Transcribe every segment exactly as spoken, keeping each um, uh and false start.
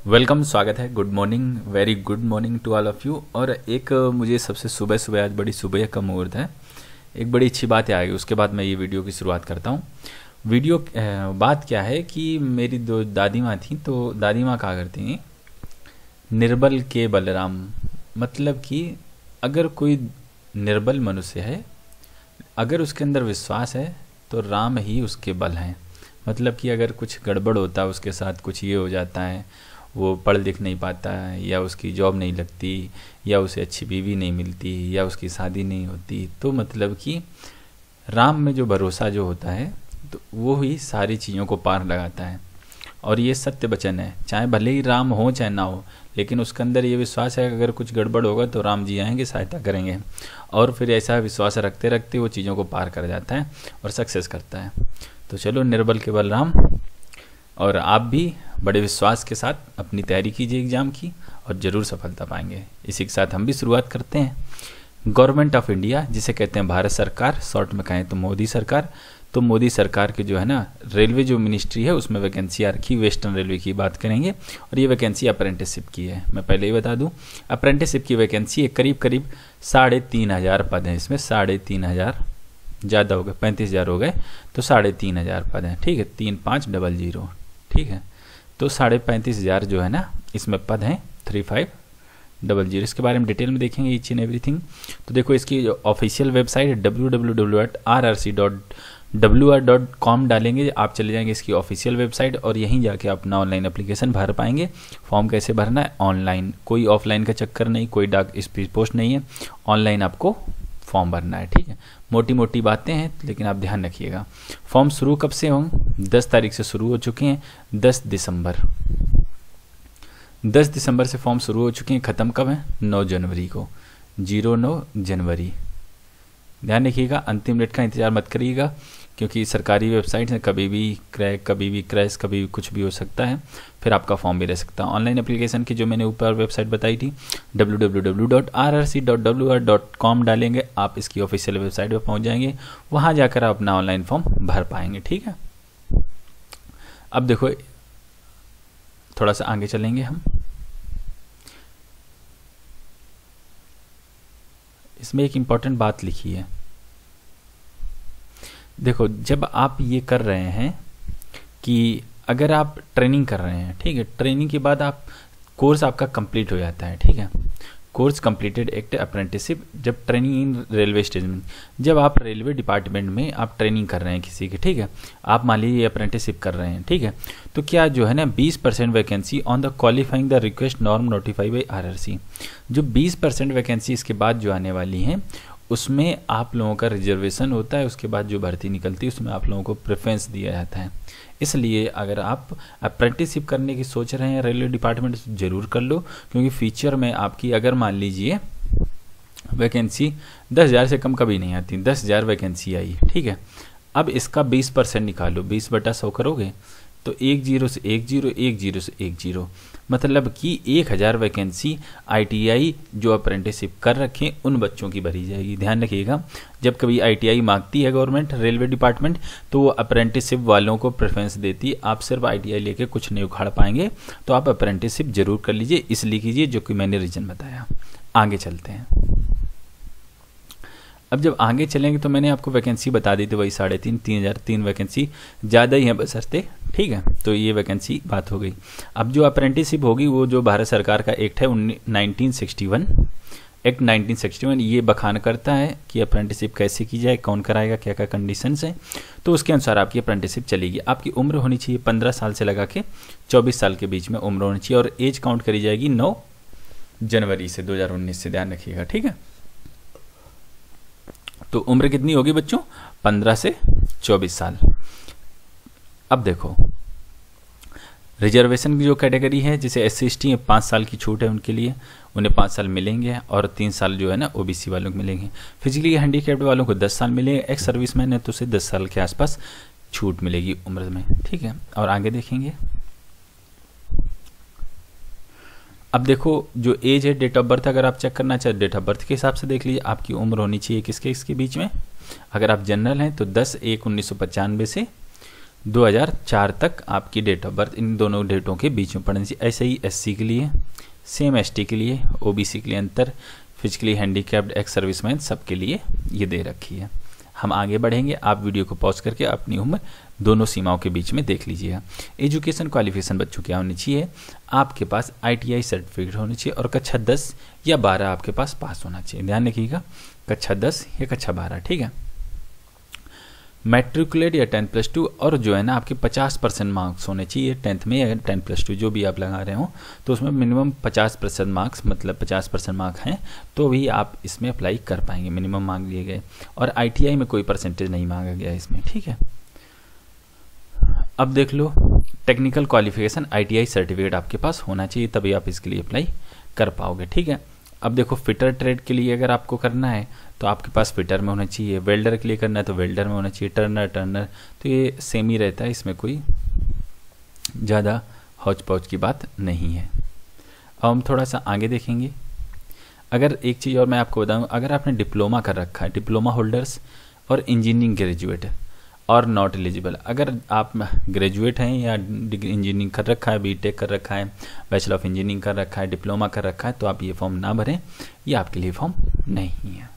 Welcome, स्वागत है। Good morning, very good morning to all of you. और एक मुझे सबसे सुबह सुबह आज बड़ी सुबह का मुहूर्त है, एक बड़ी अच्छी बात आ गई, उसके बाद मैं ये वीडियो की शुरुआत करता हूँ। वीडियो बात क्या है कि मेरी दो दादी माँ थी, तो दादी माँ कहा करती हैं निर्बल के बलराम। मतलब कि अगर कोई निर्बल मनुष्य है, अगर उसके अंदर विश्वास है तो राम ही उसके बल हैं। मतलब कि अगर कुछ गड़बड़ होता है उसके साथ, कुछ ये हो जाता है, वो पढ़ लिख नहीं पाता है, या उसकी जॉब नहीं लगती, या उसे अच्छी बीवी नहीं मिलती, या उसकी शादी नहीं होती, तो मतलब कि राम में जो भरोसा जो होता है तो वो ही सारी चीज़ों को पार लगाता है। और ये सत्य वचन है, चाहे भले ही राम हो चाहे ना हो, लेकिन उसके अंदर ये विश्वास है कि अगर कुछ गड़बड़ होगा तो राम जी आएंगे, सहायता करेंगे। और फिर ऐसा विश्वास रखते रखते वो चीज़ों को पार कर जाता है और सक्सेस करता है। तो चलो, निर्बल के बलराम। और आप भी बड़े विश्वास के साथ अपनी तैयारी कीजिए एग्ज़ाम की और ज़रूर सफलता पाएंगे। इसी के साथ हम भी शुरुआत करते हैं। गवर्नमेंट ऑफ इंडिया, जिसे कहते हैं भारत सरकार, शॉर्ट में कहें तो मोदी सरकार। तो मोदी सरकार के जो है ना, रेलवे जो मिनिस्ट्री है उसमें वैकेंसी आ रखी, वेस्टर्न रेलवे की बात करेंगे। और ये वैकेंसी अप्रेंटिसशिप की है। मैं पहले ही बता दूं, अप्रेंटिसशिप की वैकेंसी है, करीब करीब साढ़े तीन हज़ार पद हैं इसमें। साढ़े तीन हज़ार ज़्यादा हो गए, पैंतीस हज़ार हो गए, तो साढ़े तीन हज़ार पद हैं। ठीक है, तीन पाँच डबल जीरो, ठीक है। तो साढ़े पैंतीस हज़ार जो है ना इसमें पद हैं, थ्री फाइव डबल जीरो। इसके बारे में डिटेल में देखेंगे ईच एंड एवरीथिंग। तो देखो, इसकी जो ऑफिशियल वेबसाइट है W W W dot R R C dot W R dot com डालेंगे, आप चले जाएंगे इसकी ऑफिशियल वेबसाइट और यहीं जाके अपना ऑनलाइन एप्लीकेशन भर पाएंगे। फॉर्म कैसे भरना है? ऑनलाइन, कोई ऑफलाइन का चक्कर नहीं, कोई डाक स्पीड पोस्ट नहीं है, ऑनलाइन आपको फॉर्म भरना है। ठीक है, मोटी मोटी बातें हैं लेकिन आप ध्यान रखिएगा। फॉर्म शुरू कब से होंगे? दस तारीख से शुरू हो चुके हैं, दस दिसंबर दस दिसंबर से फॉर्म शुरू हो चुके हैं। ख़त्म कब है? नौ जनवरी को, जीरो नौ जनवरी। ध्यान रखिएगा, अंतिम डेट का इंतजार मत करिएगा, क्योंकि सरकारी वेबसाइट है, कभी भी क्रैक, कभी भी क्रैश, कभी भी कुछ भी हो सकता है, फिर आपका फॉर्म भी रह सकता है। ऑनलाइन एप्लीकेशन की जो मैंने ऊपर वेबसाइट बताई थी W W W dot R R C dot W R dot com डालेंगे, आप इसकी ऑफिशियल वेबसाइट पर पहुंच जाएंगे, वहां जाकर आप अपना ऑनलाइन फॉर्म भर पाएंगे। ठीक है, अब देखो थोड़ा सा आगे चलेंगे हम। इसमें एक इम्पॉर्टेंट बात लिखी है। देखो, जब आप ये कर रहे हैं कि अगर आप ट्रेनिंग कर रहे हैं, ठीक है, ट्रेनिंग के बाद आप कोर्स आपका कंप्लीट हो जाता है। ठीक है, कोर्स कंप्लीटेड एक्ट अप्रेंटिसशिप। जब ट्रेनिंग इन रेलवे स्टेशन, जब आप रेलवे डिपार्टमेंट में आप ट्रेनिंग कर रहे हैं किसी की, ठीक है, आप मान लीजिए अप्रेंटिसशिप कर रहे हैं, ठीक है, तो क्या जो है ना बीस percent vacancy on the qualifying the request norm notify by R R C. जो बीस परसेंट वैकेंसी इसके बाद जो आने वाली हैं उसमें आप लोगों का रिजर्वेशन होता है। उसके बाद जो भर्ती निकलती है उसमें आप लोगों को प्रेफरेंस दिया जाता है। इसलिए अगर आप अप्रेंटिसशिप करने की सोच रहे हैं रेलवे डिपार्टमेंट से, जरूर कर लो, क्योंकि फ्यूचर में आपकी अगर मान लीजिए वैकेंसी दस हज़ार से कम कभी नहीं आती, दस हज़ार वैकेंसी आई, ठीक है, अब इसका बीस परसेंट निकालो, बीस बटा सौ करोगे तो एक जीरो से एक जीरो, एक जीरो से एक जीरो, मतलब कि एक हज़ार वैकेंसी आई टी आई जो अप्रेंटिसशिप कर रखें उन बच्चों की भरी जाएगी। ध्यान रखिएगा, जब कभी आई टी आई मांगती है गवर्नमेंट, रेलवे डिपार्टमेंट, तो वो अप्रेंटिसशिप वालों को प्रेफरेंस देती है। आप सिर्फ आई टी आई लेके कुछ नहीं उखाड़ पाएंगे, तो आप अप्रेंटिसशिप जरूर कर लीजिए, इसलिए कीजिए जो कि मैंने रीजन बताया। आगे चलते हैं। अब जब आगे चलेंगे तो मैंने आपको वैकेंसी बता दी थी, वही साढ़े तीन तीन हज़ार तीन वैकेंसी ज़्यादा ही है बशर्ते, ठीक है, तो ये वैकेंसी बात हो गई। अब जो अप्रेंटिसशिप होगी वो जो भारत सरकार का एक्ट है nineteen sixty one, act nineteen sixty one, ये बखान करता है कि अप्रेंटिसशिप कैसे की जाए, कौन कराएगा, क्या क्या कंडीशंस हैं, तो उसके अनुसार आपकी अप्रेंटिसशिप चलेगी। आपकी उम्र होनी चाहिए पंद्रह साल से लगा के चौबीस साल के बीच में उम्र होनी चाहिए, और एज काउंट करी जाएगी नौ जनवरी से दो हज़ार उन्नीस से। ध्यान रखिएगा, ठीक है। तो उम्र कितनी होगी बच्चों? पंद्रह से चौबीस साल। अब देखो, रिजर्वेशन की जो कैटेगरी है, जैसे एस सी एस टी, पाँच साल की छूट है उनके लिए, उन्हें पाँच साल मिलेंगे, और तीन साल जो है ना ओ बी सी वालों को मिलेंगे। फिजिकली हैंडीकैप्ड वालों को दस साल मिलेंगे, एक्स सर्विसमैन है तो उसे दस साल के आसपास छूट मिलेगी उम्र में। ठीक है, और आगे देखेंगे। अब देखो, जो एज है, डेट ऑफ बर्थ अगर आप चेक करना चाहे डेट ऑफ बर्थ के हिसाब से देख लीजिए, आपकी उम्र होनी चाहिए किसके इसके बीच में। अगर आप जनरल हैं तो दस एक उन्नीस सौ पचानवे से दो हज़ार चार तक आपकी डेट ऑफ बर्थ इन दोनों डेटों के बीच में पड़नी चाहिए। ऐसे ही एससी के लिए सेम, एसटी के लिए, ओबीसी के लिए अंतर, फिजिकली हैंडीकैप्ड, एक्स सर्विसमैन, सबके लिए ये दे रखी है। हम आगे बढ़ेंगे, आप वीडियो को पॉज करके अपनी उम्र दोनों सीमाओं के बीच में देख लीजिएगा। एजुकेशन क्वालिफिकेशन बच्चों क्या होनी चाहिए, आपके पास आईटीआई सर्टिफिकेट होनी चाहिए और कक्षा दस या बारह आपके पास पास होना चाहिए। ध्यान रखिएगा, कक्षा दस या कक्षा बारह, ठीक है। मैट्रिकुलेट या टेंथ प्लस टू, और जो है ना आपके पचास परसेंट मार्क्स होने चाहिए टेंथ में या टेंथ प्लस टू जो भी आप लगा रहे हो, तो उसमें मिनिमम पचास परसेंट मार्क्स, मतलब पचास परसेंट मार्क्स हैं तो भी आप इसमें अप्लाई कर पाएंगे, मिनिमम मांग लिए गए। और आईटीआई में कोई परसेंटेज नहीं मांगा गया इसमें, ठीक है। अब देख लो, टेक्निकल क्वालिफिकेशन आईटीआई सर्टिफिकेट आपके पास होना चाहिए, तभी आप इसके लिए अप्लाई कर पाओगे, ठीक है। अब देखो, फिटर ट्रेड के लिए अगर आपको करना है तो आपके पास फिटर में होना चाहिए, वेल्डर के लिए करना है तो वेल्डर में होना चाहिए, टर्नर टर्नर तो ये सेम ही रहता है, इसमें कोई ज़्यादा हौच पौच की बात नहीं है। अब हम थोड़ा सा आगे देखेंगे। अगर एक चीज़ और मैं आपको बताऊं, अगर आपने डिप्लोमा कर रखा है, डिप्लोमा होल्डर्स और इंजीनियरिंग ग्रेजुएट और नॉट एलिजिबल, अगर आप ग्रेजुएट हैं या इंजीनियरिंग कर रखा है, बीटेक कर रखा है, बैचलर ऑफ इंजीनियरिंग कर रखा है, डिप्लोमा कर रखा है, तो आप ये फॉर्म ना भरें, ये आपके लिए फॉर्म नहीं है,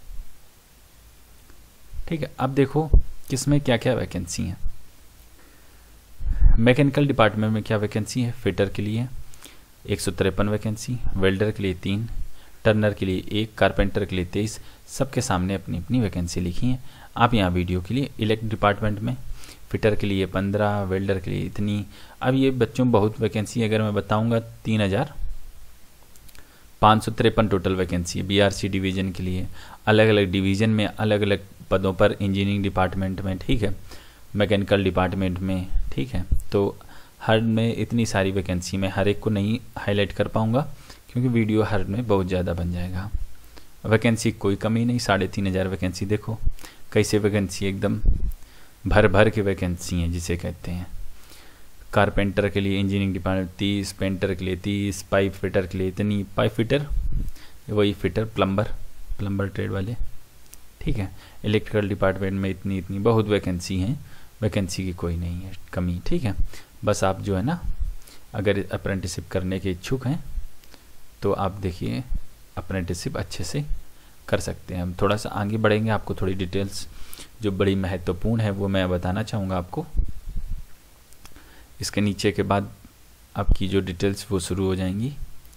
ठीक है। अब देखो किसमें क्या क्या वैकेंसी है। मैकेनिकल डिपार्टमेंट में क्या वैकेंसी है, फिटर के लिए एक सौ तिरपन वैकेंसी, वेल्डर के लिए तीन, टर्नर के लिए एक, कारपेंटर के लिए तेईस, सबके सामने अपनी अपनी वैकेंसी लिखी है। आप यहाँ वीडियो के लिए इलेक्ट डिपार्टमेंट में फिटर के लिए पंद्रह, वेल्डर के लिए इतनी। अब ये बच्चों बहुत वैकेंसी अगर मैं बताऊँगा, तीन हज़ार पाँच सौ तिरपन टोटल वैकेंसी बीआरसी डिवीज़न के लिए, अलग अलग डिवीज़न में अलग अलग पदों पर, इंजीनियरिंग डिपार्टमेंट में, ठीक है, मैकेनिकल डिपार्टमेंट में, ठीक है। तो हर में इतनी सारी वैकेंसी में हर एक को नहीं हाईलाइट कर पाऊँगा क्योंकि वीडियो हर में बहुत ज़्यादा बन जाएगा। वैकेंसी कोई कमी नहीं, साढ़े तीन हज़ार वैकेंसी देखो कैसे वैकेंसी एकदम भर भर के वैकेंसी हैं जिसे कहते हैं। कारपेंटर के लिए इंजीनियरिंग डिपार्टमेंट तीस, पेंटर के लिए तीस, पाइप फिटर के लिए इतनी, पाइप फिटर वही फिटर, प्लम्बर प्लम्बर ट्रेड वाले, ठीक है। इलेक्ट्रिकल डिपार्टमेंट में इतनी इतनी बहुत वैकेंसी हैं, वैकेंसी की कोई नहीं है कमी, ठीक है। बस आप जो है ना अगर अप्रेंटिसशिप करने के इच्छुक हैं तो आप देखिए अप्रेंटिसशिप अच्छे से कर सकते हैं। हम थोड़ा सा आगे बढ़ेंगे, आपको थोड़ी डिटेल्स जो बड़ी महत्वपूर्ण है वो मैं बताना चाहूँगा आपको। इसके नीचे के बाद आपकी जो डिटेल्स वो शुरू हो जाएंगी।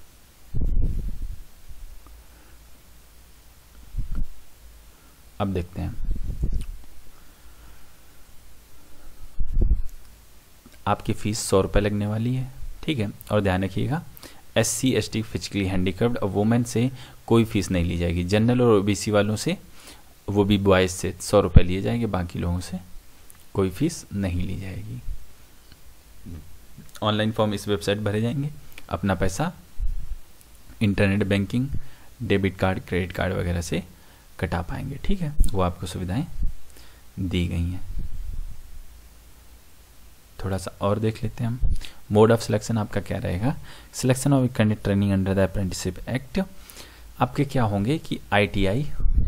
अब देखते हैं, आपकी फ़ीस सौ रुपये लगने वाली है, ठीक है। और ध्यान रखिएगा, S C S T physically handicapped और वुमेन से कोई फीस नहीं ली जाएगी। जनरल और ओबीसी वालों से, वो भी बॉयज़ से सौ रुपये लिए जाएंगे, बाकी लोगों से कोई फीस नहीं ली जाएगी। ऑनलाइन फॉर्म इस वेबसाइट भरे जाएंगे, अपना पैसा internet banking, debit card, credit card वगैरह से कटा पाएंगे, ठीक है। वो आपको सुविधाएं दी गई हैं। थोड़ा सा और देख लेते हैं हम। मोड ऑफ सिलेक्शन आपका क्या रहेगा, selection of candidate training under the apprenticeship act. आपके क्या होंगे कि आईटीआई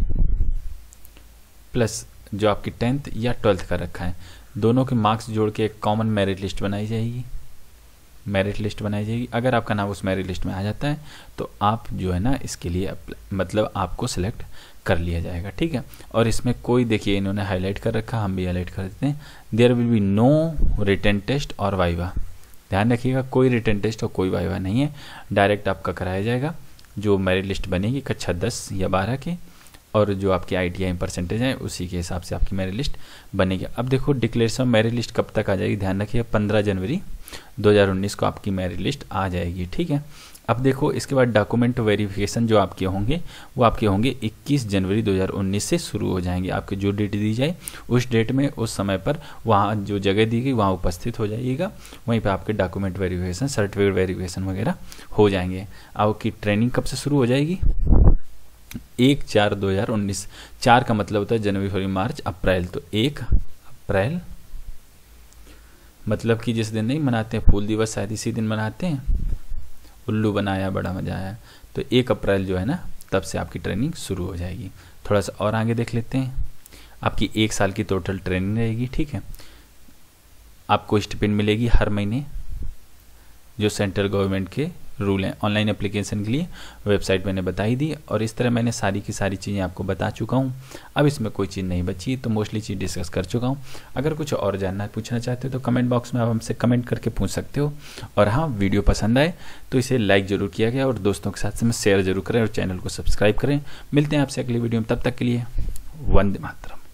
प्लस जो आपकी टेंथ या ट्वेल्थ का रखा है, दोनों के मार्क्स जोड़ के एक कॉमन मेरिट लिस्ट बनाई जाएगी, मेरिट लिस्ट बनाई जाएगी। अगर आपका नाम उस मेरिट लिस्ट में आ जाता है तो आप जो है ना इसके लिए मतलब आपको सिलेक्ट कर लिया जाएगा, ठीक है। और इसमें कोई, देखिए इन्होंने हाईलाइट कर रखा, हम भी हाईलाइट कर देते हैं, there will be no written test और वाइवा। ध्यान रखिएगा, कोई रिटन टेस्ट और कोई वाइवा नहीं है, डायरेक्ट आपका कराया जाएगा। जो मेरिट लिस्ट बनेगी कक्षा दस या बारह के, और जो आपकी आईटीआई परसेंटेज है उसी के हिसाब से आपकी मेरिट लिस्ट बनेगी। अब देखो डिक्लेरेशन मेरिट लिस्ट कब तक आ जाएगी, ध्यान रखिए पंद्रह जनवरी दो हज़ार उन्नीस को आपकी मेरिट लिस्ट आ जाएगी, ठीक है। अब देखो इसके बाद डॉक्यूमेंट वेरिफिकेशन जो आपके होंगे वो आपके होंगे इक्कीस जनवरी दो हज़ार उन्नीस से शुरू हो जाएंगे। आपकी जो डेट दी जाए उस डेट में उस समय पर वहाँ जो जगह दी गई वहाँ उपस्थित हो जाइएगा, वहीं पे आपके डॉक्यूमेंट वेरिफिकेशन, सर्टिफिकेट वेरिफिकेशन वगैरह हो जाएंगे। आपकी ट्रेनिंग कब से शुरू हो जाएगी, एक चार दो हज़ार उन्नीस। चार का मतलब होता है जनवरी, फरवरी, मार्च, अप्रैल, तो एक अप्रैल मतलब कि जिस दिन नहीं मनाते हैं फूल दिवस, शायद इसी दिन मनाते हैं, उल्लू बनाया बड़ा मजा आया, तो एक अप्रैल जो है ना तब से आपकी ट्रेनिंग शुरू हो जाएगी। थोड़ा सा और आगे देख लेते हैं। आपकी एक साल की टोटल ट्रेनिंग रहेगी, ठीक है। आपको स्टिपेंड मिलेगी हर महीने, जो सेंट्रल गवर्नमेंट के रूल हैं ऑनलाइन एप्लीकेशन के लिए। वेबसाइट मैंने बता ही दी, और इस तरह मैंने सारी की सारी चीज़ें आपको बता चुका हूँ। अब इसमें कोई चीज़ नहीं बची, तो मोस्टली चीज़ डिस्कस कर चुका हूँ। अगर कुछ और जानना पूछना चाहते हो तो कमेंट बॉक्स में आप हमसे कमेंट करके पूछ सकते हो। और हाँ, वीडियो पसंद आए तो इसे लाइक ज़रूर किया गया, और दोस्तों के साथ में शेयर जरूर करें, और चैनल को सब्सक्राइब करें। मिलते हैं आपसे अगली वीडियो में, तब तक के लिए वंदे मातरम।